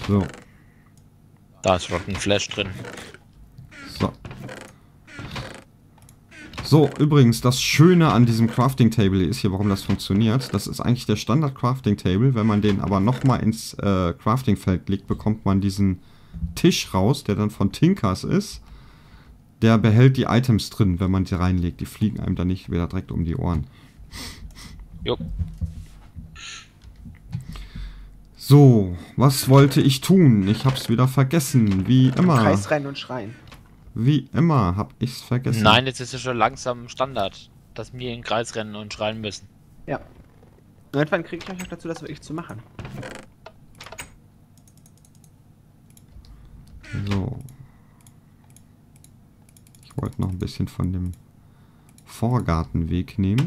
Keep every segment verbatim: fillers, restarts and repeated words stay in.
So. Da ist Rotten Flash drin. So. So, übrigens, das Schöne an diesem Crafting Table ist hier, warum das funktioniert. Das ist eigentlich der Standard Crafting Table. Wenn man den aber nochmal ins äh, Crafting Feld legt, bekommt man diesen Tisch raus, der dann von Tinkers ist. Der behält die Items drin, wenn man sie reinlegt. Die fliegen einem dann nicht wieder direkt um die Ohren. Jo. So, was wollte ich tun? Ich hab's wieder vergessen, wie immer. Kreis rein und schreien. Wie immer hab ich's vergessen. Nein, jetzt ist es schon langsam Standard, dass wir in den Kreis rennen und schreien müssen. Ja. Irgendwann kriege ich euch auch dazu, das wirklich zu machen. So. Ich wollte noch ein bisschen von dem Vorgartenweg nehmen.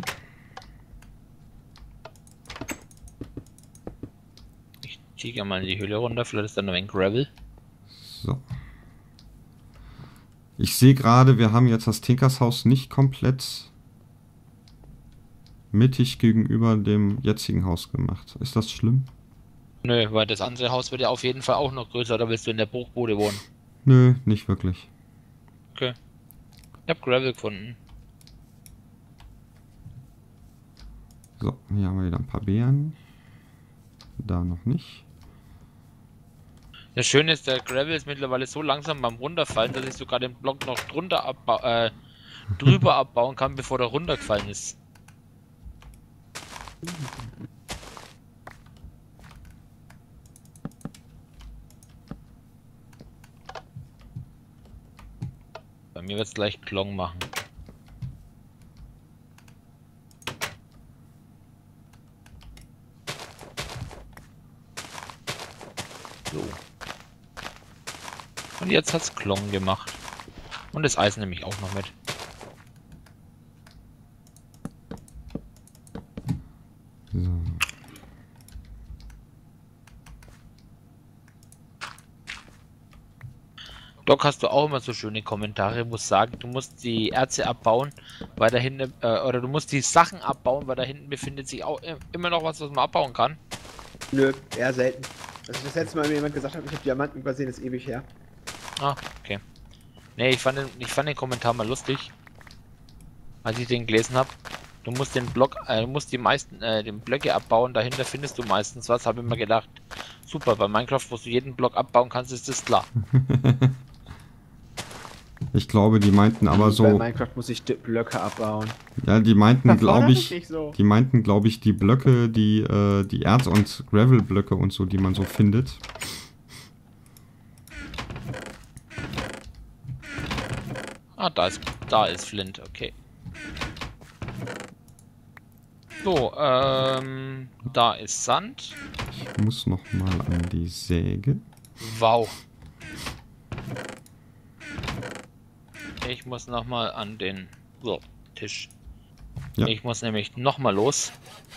Ich ziehe ja mal in die Höhle runter, vielleicht ist da noch ein Gravel. So. Ich sehe gerade, wir haben jetzt das Tinkershaus nicht komplett mittig gegenüber dem jetzigen Haus gemacht. Ist das schlimm? Nö, weil das andere Haus wird ja auf jeden Fall auch noch größer, oder willst du in der Bruchbude wohnen? Nö, nicht wirklich. Okay. Ich hab Gravel gefunden. So, hier haben wir wieder ein paar Beeren. Da noch nicht. Das Schöne ist, der Gravel ist mittlerweile so langsam beim Runterfallen, dass ich sogar den Block noch drunter abba äh, drüber abbauen kann, bevor der runtergefallen ist. Bei mir wird es gleich Klong machen. So. Und jetzt hat's Klong gemacht. Und das Eisen nehme ich auch noch mit. So. Doc, hast du auch immer so schöne Kommentare. Ich muss sagen, du musst die Erze abbauen, weil da hinten, äh, oder du musst die Sachen abbauen, weil da hinten befindet sich auch immer noch was, was man abbauen kann. Nö, eher selten. Als ich das letzte Mal mir jemand gesagt hat, ich habe Diamanten übersehen, ist ewig her. Ah, okay. Nee, ich fand den, ich fand den Kommentar mal lustig, als ich den gelesen habe. Du musst den Block, äh, du musst die meisten, äh, den Blöcke abbauen, dahinter findest du meistens was, habe ich mir gedacht. Super, bei Minecraft, wo du jeden Block abbauen kannst, ist das klar. Ich glaube, die meinten aber so... Bei Minecraft muss ich die Blöcke abbauen. Ja, die meinten, glaube ich... Nicht so. Die meinten, glaube ich, die Blöcke, die, äh, die Erz- und Gravel-Blöcke und so, die man so findet. Ah, da ist, da ist Flint, okay. So, ähm, da ist Sand. Ich muss noch mal an die Säge. Wow. Ich muss nochmal an den so, Tisch. Ja. Ich muss nämlich nochmal los.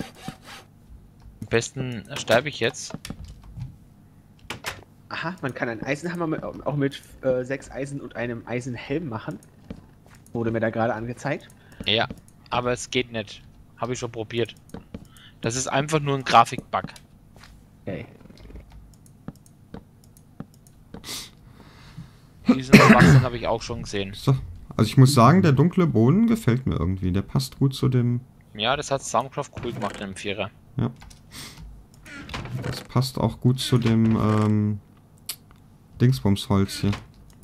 Am besten sterbe ich jetzt. Aha, man kann einen Eisenhammer mit, auch mit äh, sechs Eisen und einem Eisenhelm machen. Wurde mir da gerade angezeigt. Ja, aber es geht nicht. Habe ich schon probiert. Das ist einfach nur ein Grafikbug. Okay. Diesen Schwachsinn habe ich auch schon gesehen. So. Also ich muss sagen, der dunkle Boden gefällt mir irgendwie. Der passt gut zu dem... Ja, das hat Soundcraft cool gemacht in dem Vierer. Ja. Das passt auch gut zu dem ähm, Dingsbumsholz hier.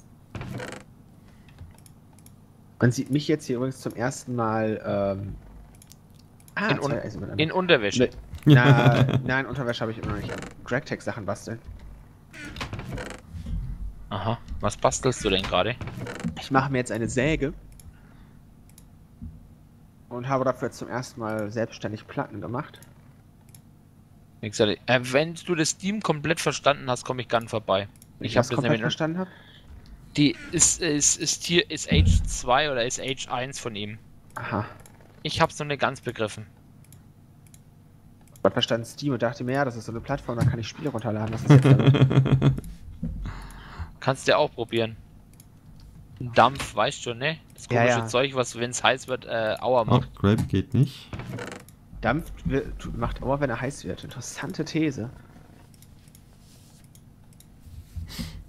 Man sieht mich jetzt hier übrigens zum ersten Mal ähm, ah, in, un zwei Eisen miteinander. in Unterwäsche. Ne, na, nein, Unterwäsche habe ich immer noch nicht. Dragtech-Sachen basteln. Aha, was bastelst du denn gerade? Ich mache mir jetzt eine Säge. Und habe dafür zum ersten Mal selbstständig Platten gemacht. Wie gesagt, äh, wenn du das Steam komplett verstanden hast, komme ich gern vorbei. Ich habe das komplett nämlich verstanden habe. Die ist, ist, ist hier, ist Age zwei oder ist Age eins von ihm. Aha. Ich hab's noch nicht ganz begriffen. Ich habe verstanden Steam und dachte mir, ja, das ist so eine Plattform, da kann ich Spiele runterladen. Was ist jetzt damit? Kannst du ja auch probieren. Dampf, weißt du, ne? Das Ja, komische ja. Zeug, was, wenn es heiß wird, äh, Aua Ach, macht. Grape geht nicht. Dampf wird- macht Aua, wenn er heiß wird. Interessante These.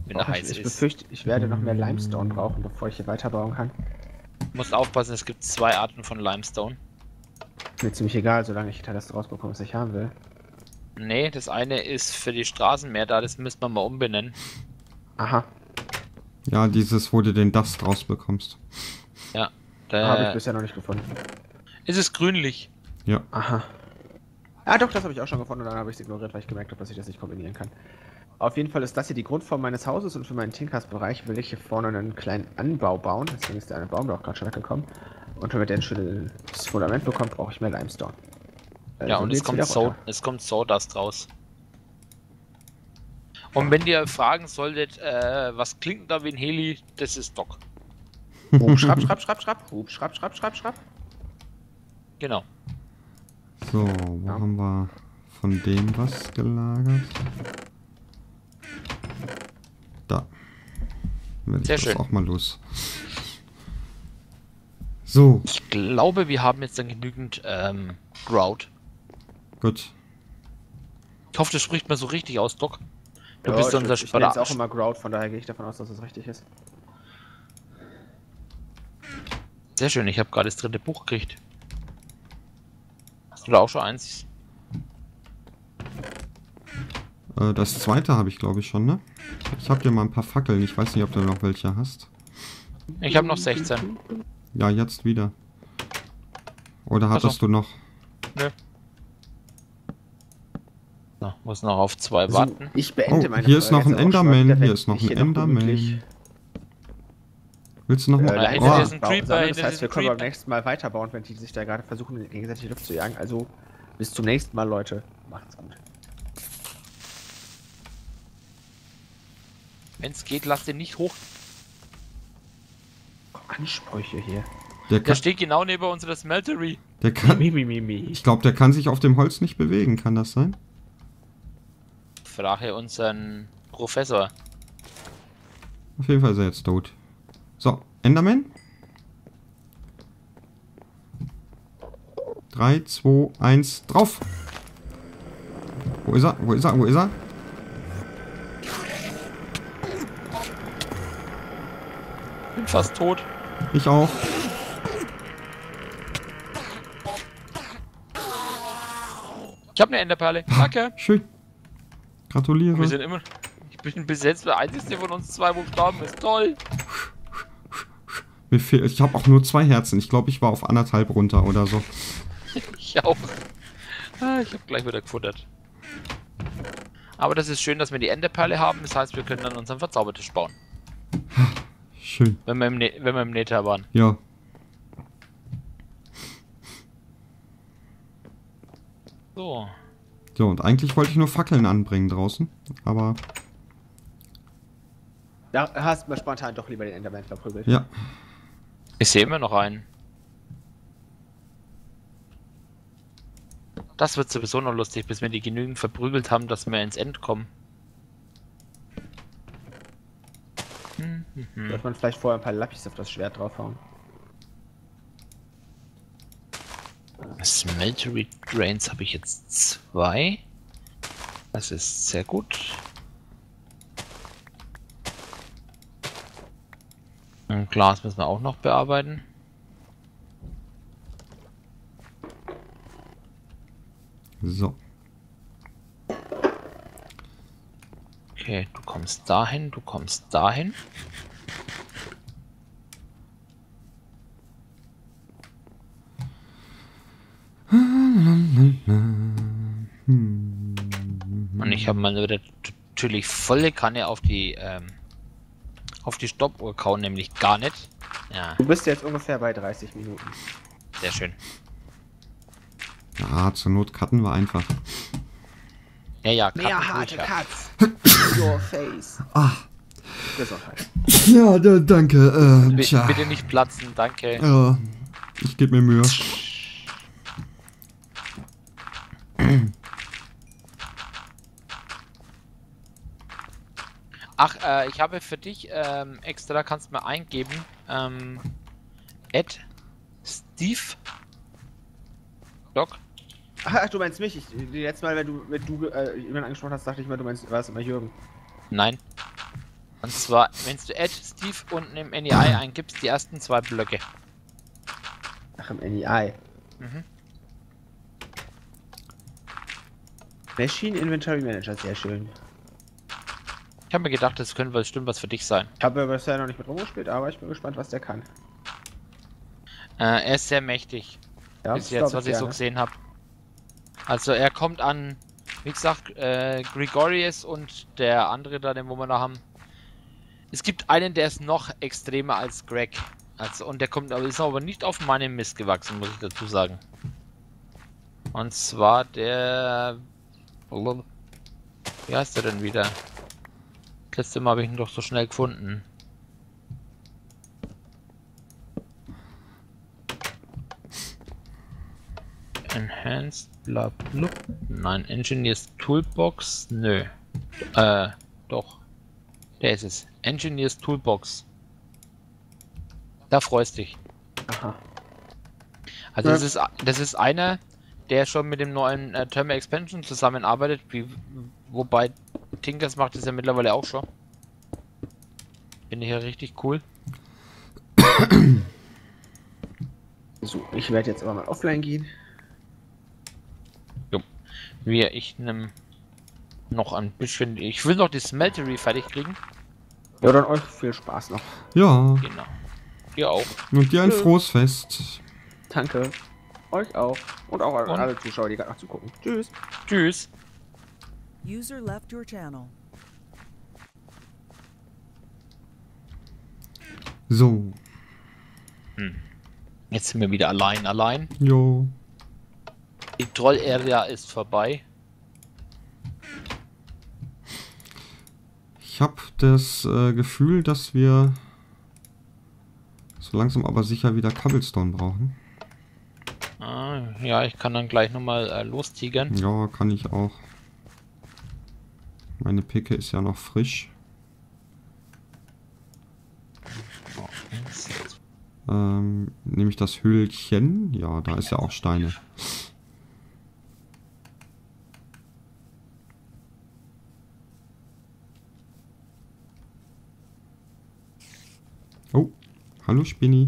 wenn er Oh, heiß ich, ich ist. befürchte, ich werde noch mehr Limestone brauchen, bevor ich hier weiterbauen kann. Du musst aufpassen, es gibt zwei Arten von Limestone. Mir ziemlich egal, solange ich das rausbekomme, was ich haben will. Nee, das eine ist für die Straßen mehr da, das müssen wir mal umbenennen. Aha, Ja, dieses, wo du den Dust rausbekommst. Ja, habe ich da bisher noch nicht gefunden. ist es grünlich. Ja. Aha. Ah doch, das habe ich auch schon gefunden und dann habe ich es ignoriert, weil ich gemerkt habe, dass ich das nicht kombinieren kann. Auf jeden Fall ist das hier die Grundform meines Hauses und für meinen Tinkers-Bereich will ich hier vorne einen kleinen Anbau bauen. Deswegen ist der eine Baum da auch gerade schon weggekommen. Und damit der ein schönes Fundament bekommt, brauche ich mehr Limestone. Also Ja, und es geht's kommt, wieder so, runter. es kommt Sawdust raus. Und wenn ihr fragen solltet, äh, was klingt da wie ein Heli, das ist Doc. Hub, schrapp, schrapp, schrapp, schrapp. Hub, schrapp, schrapp, schrapp, schrapp. Genau. So, wo Ja. haben wir von dem was gelagert? Da. Dann werde ich Sehr das schön. auch mal los. So, Ich glaube, wir haben jetzt dann genügend ähm, Grout. gut. Ich hoffe, das spricht man so richtig aus, Doc. Du Ja, bist ich, unser ich nenne es Spara- auch immer Grout, von daher gehe ich davon aus, dass es richtig ist. Sehr schön, ich habe gerade das dritte Buch gekriegt. Hast du da auch schon eins? Äh, das zweite habe ich glaube ich schon, ne? Ich habe dir mal ein paar Fackeln. Ich weiß nicht, ob du noch welche hast. Ich habe noch sechzehn. Ja, jetzt wieder. Oder Ach so. hattest du noch? Nö. So, muss noch auf zwei So, warten. ich beende Oh, meine hier ist Folge noch ein jetzt auch schon mal Enderman, wieder, hier wenn ist noch ich ein hier Enderman. gemütlich, Willst du noch äh, mal? Ja, die hinter dir Oh, ist ein bauen Creeper, sammle. hinter Das heißt, dir wir ist ein können beim Creeper. nächsten Mal weiterbauen, wenn die sich da gerade versuchen, gegenseitig die Luft zu jagen. Also, bis zum nächsten Mal, Leute. Macht's gut. Wenn es geht, lass den nicht hoch. Ansprüche hier. der Der kann, steht genau neben unserer Smeltery. der kann, Mi, mi, mi, mi. ich glaube, der kann sich auf dem Holz nicht bewegen. Kann das sein? Frage unseren Professor. Auf jeden Fall ist er jetzt tot. So, Enderman? drei, zwei, eins, drauf! Wo ist er? Wo ist er? Wo ist er? Bin fast tot. Ich auch. Ich habe eine Enderperle. Danke. Schön. Gratuliere. Wir sind immer. Ich bin bis jetzt der einzige von uns zwei, wo gestorben ist. Toll. Mir fehl, ich habe auch nur zwei Herzen. Ich glaube, ich war auf anderthalb runter oder so. Ich auch. Ah, ich habe gleich wieder gefuttert. Aber das ist schön, dass wir die Enderperle haben. Das heißt, wir können dann unseren Verzaubertisch bauen. Schön. Wenn wir im, ne wenn wir im Nether waren. Ja. So. So, und eigentlich wollte ich nur Fackeln anbringen draußen. Aber, Da hast du spontan doch lieber den Enderman verprügelt. ja. Ich sehe immer noch einen. Das wird sowieso noch lustig, bis wir die genügend verprügelt haben, dass wir ins End kommen. Hm, hm, hm. Sollte man vielleicht vorher ein paar Lapis auf das Schwert draufhauen. Smeltery Drains habe ich jetzt zwei. Das ist sehr gut. Ein Glas müssen wir auch noch bearbeiten. So. Okay, du kommst dahin, du kommst dahin. Und ich habe mal wieder natürlich volle Kanne auf die ähm, auf die Stoppuhr kauen, nämlich gar nicht. Ja, Du bist jetzt ungefähr bei dreißig Minuten. sehr schön. Ja, zur Not cutten wir einfach. Ja, ja, Mehr Karten tue harte ich ja. Cuts. Your face. Ah. Gesundheit. Ja, da, danke. Äh, Bi- tja. Bitte nicht platzen, danke. Ja, ich gebe mir Mühe. Ach, äh, ich habe für dich ähm, extra, kannst du mal eingeben, ähm, Ed Steve Doc. Ach, du meinst mich. Ich, die letzte Mal, wenn du mit du äh, jemanden angesprochen hast, dachte ich mal, du meinst, war es immer Jürgen. Nein. Und zwar, wenn du Add Steve unten im N E I eingibst, die ersten zwei Blöcke. Ach, im N E I. Mhm. Machine Inventory Manager, sehr schön. Ich habe mir gedacht, das könnte bestimmt was für dich sein. Ich habe bisher noch nicht mit rumgespielt, aber ich bin gespannt, was der kann. Äh, er ist sehr mächtig. Ja, Bis jetzt, was ich so gesehen habe. Also er kommt an, wie gesagt, äh, Gregorius und der andere da, den wo wir da haben. Es gibt einen, der ist noch extremer als Greg. Also, und der kommt aber ist aber nicht auf meinem Mist gewachsen, muss ich dazu sagen. Und zwar der... Wie heißt der denn wieder? Das letzte Mal habe ich ihn doch so schnell gefunden. Enhanced bla bla. Nein, Engineers Toolbox. Nö. Äh, doch. Der ist es. Engineers Toolbox. Da freust dich. Aha. Also Ja. das ist das ist einer, der schon mit dem neuen äh, Thermal Expansion zusammenarbeitet, wie, wobei Tinkers macht das ja mittlerweile auch schon. Finde ich ja richtig cool. So, ich werde jetzt aber mal offline gehen. Wie ich nimm noch ein bisschen. Ich will noch die Smeltery fertig kriegen. Ja, dann euch viel Spaß noch. Ja. Genau. Ihr auch. Und dir ein Tschö. frohes Fest. Danke. Euch auch. Und auch an Und? alle Zuschauer, die gerade noch zugucken. Tschüss. Tschüss. User left your channel. So. Jetzt sind wir wieder allein, allein. Jo. Die Troll-Area ist vorbei. Ich habe das äh, Gefühl, dass wir so langsam aber sicher wieder Cobblestone brauchen. Ah, ja, ich kann dann gleich nochmal äh, lostigern. Ja, kann ich auch. Meine Picke ist ja noch frisch. Ähm, nehme ich das Höhlchen? Ja, da ist ja auch Steine. Oh, hallo Spinni.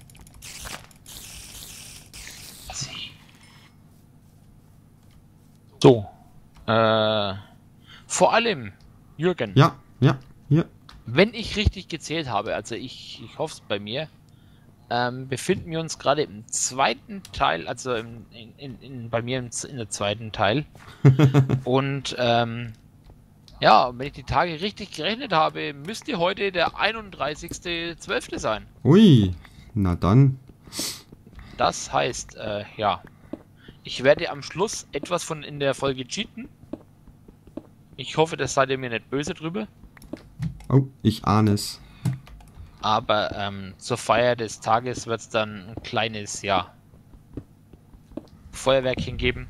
So. Äh, vor allem, Jürgen, Ja, ja, hier. wenn ich richtig gezählt habe, also ich, ich hoffe es bei mir, ähm, befinden wir uns gerade im zweiten Teil, also im, in, in, in, bei mir im, in der zweiten Teil. Und ähm, ja, wenn ich die Tage richtig gerechnet habe, müsste heute der einunddreißigste zwölfte sein. Ui, na dann. Das heißt, äh, ja, ich werde am Schluss etwas von in der Folge cheaten. Ich hoffe, das seid ihr mir nicht böse drüber. Oh, ich ahne es. Aber ähm, zur Feier des Tages wird es dann ein kleines, ja, Feuerwerkchen geben.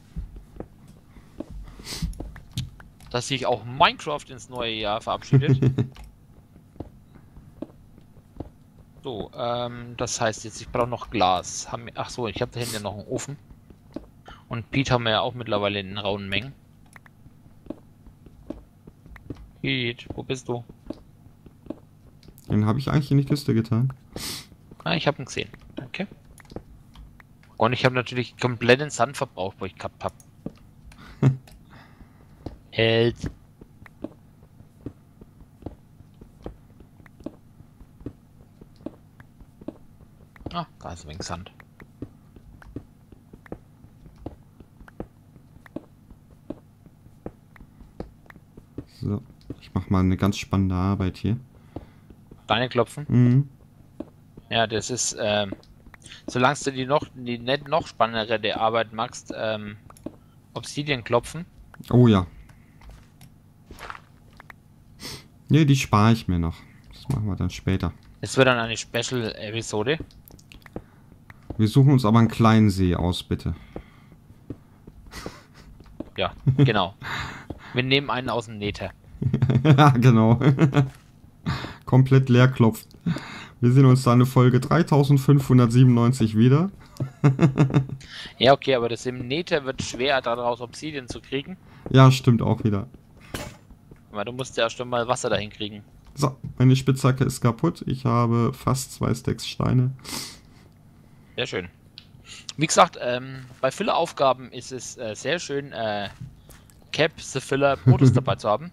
Dass sich auch Minecraft ins neue Jahr verabschiedet. So, ähm, das heißt jetzt, ich brauche noch Glas. Haben wir, ach so, ich habe da hinten noch einen Ofen. Und Pete haben wir ja auch mittlerweile in rauen Mengen. Pete, wo bist du? Den habe ich eigentlich in die Kiste getan. Ah, ich habe ihn gesehen. Danke. Und ich habe natürlich kompletten Sand verbraucht, wo ich gehabt habe. Hält. Ah, da ist ein wenig Sand. So, ich mache mal eine ganz spannende Arbeit hier. Deine klopfen? Mhm. Ja, das ist, ähm, solange du die noch, die nicht noch spannendere Arbeit machst, ähm, Obsidian klopfen. Oh ja. Ne, die spare ich mir noch. Das machen wir dann später. Es wird dann eine Special-Episode. Wir suchen uns aber einen kleinen See aus, bitte. Ja, genau. Wir nehmen einen aus dem Nether. Ja, genau. Komplett leer klopft. Wir sehen uns dann in Folge dreitausendfünfhundertsiebenundneunzig wieder. Ja, okay, aber das im Nether wird schwer, daraus Obsidian zu kriegen. Ja, stimmt auch wieder. Weil du musst ja erst mal Wasser dahin kriegen. So, meine Spitzhacke ist kaputt. Ich habe fast zwei Stacks Steine. Sehr schön. Wie gesagt, ähm, bei Filler-Aufgaben ist es äh, sehr schön, äh, Cap the Filler Modus dabei zu haben.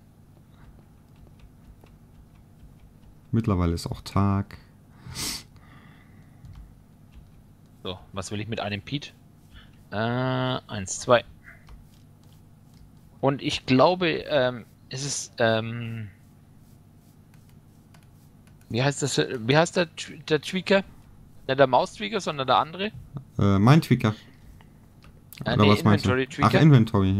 Mittlerweile ist auch Tag. So, was will ich mit einem Pete? Äh, eins, zwei. Und ich glaube, ähm, es ist, ähm, wie heißt das, wie heißt der, der Tweaker? Nicht der Maus-Tweaker, sondern der andere? Äh, mein Tweaker. Äh, Oder nee, was meinst du? Inventory-Tweaker. Ach, Inventory,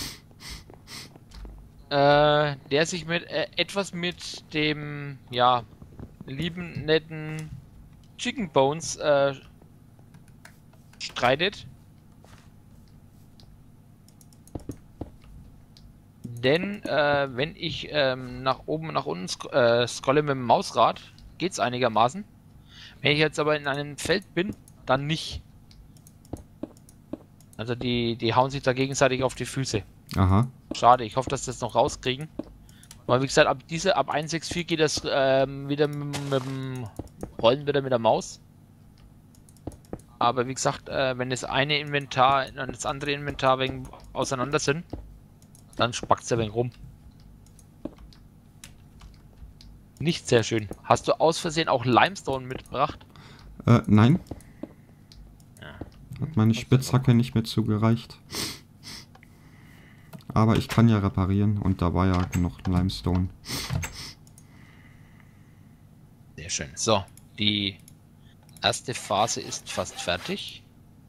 ja. Äh, der sich mit, äh, etwas mit dem, ja, lieben, netten Chicken Bones, äh, streitet. Denn äh, wenn ich ähm, nach oben und nach unten sk äh, scrolle mit dem Mausrad, geht's einigermaßen. Wenn ich jetzt aber in einem Feld bin, dann nicht. Also die, die hauen sich da gegenseitig auf die Füße. Aha. Schade, ich hoffe, dass sie das noch rauskriegen. Aber wie gesagt, ab diese, ab eins Punkt sechs Punkt vier geht das ähm, wieder mit, mit dem Rollen wieder mit der Maus. Aber wie gesagt, äh, wenn das eine Inventar und das andere Inventar wegen auseinander sind, dann spackt es ein wenig rum. Nicht sehr schön. Hast du aus Versehen auch Limestone mitgebracht? Äh, nein. Ja. Hat meine Spitzhacke nicht mehr zugereicht. Aber ich kann ja reparieren und da war ja noch Limestone. Sehr schön. So, die erste Phase ist fast fertig.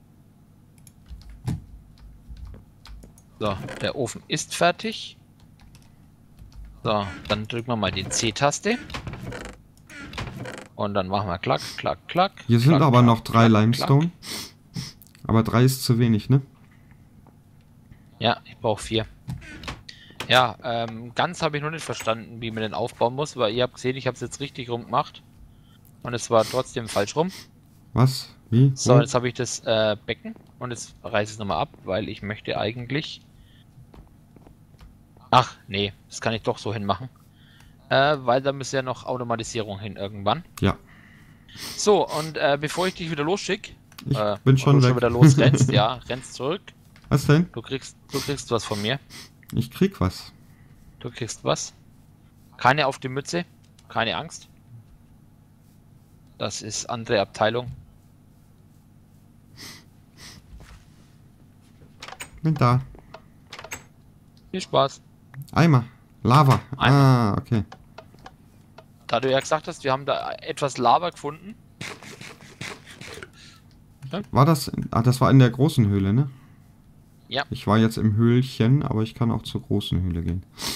So, der Ofen ist fertig. So, dann drücken wir mal die C-Taste. Und dann machen wir klack, klack, klack. Hier sind klack, aber klack, noch drei klack, Limestone. klack. Aber drei ist zu wenig, ne? Ja, ich brauche vier. Ja, ähm, ganz habe ich noch nicht verstanden, wie man den aufbauen muss, weil ihr habt gesehen, ich habe es jetzt richtig rum gemacht. Und es war trotzdem falsch rum. Was? Wie? So, Wo? jetzt habe ich das äh, Becken und jetzt reiße ich es nochmal ab, weil ich möchte eigentlich... Ach, nee, das kann ich doch so hinmachen. Äh, weil da müsste ja noch Automatisierung hin irgendwann. Ja. So, und äh, bevor ich dich wieder losschicke, Ich äh, bin und schon du weg. schon wieder losrennst, ja, rennst zurück. Was denn? Du kriegst, du kriegst was von mir. Ich krieg was. Du kriegst was. Keine auf die Mütze, keine Angst. Das ist andere Abteilung. Bin da. Viel Spaß. Eimer. Lava. Eimer. Ah, okay. Da du ja gesagt hast, wir haben da etwas Lava gefunden. War das... Ah, das war in der großen Höhle, ne? Ja. Ich war jetzt im Höhlchen, aber ich kann auch zur großen Höhle gehen.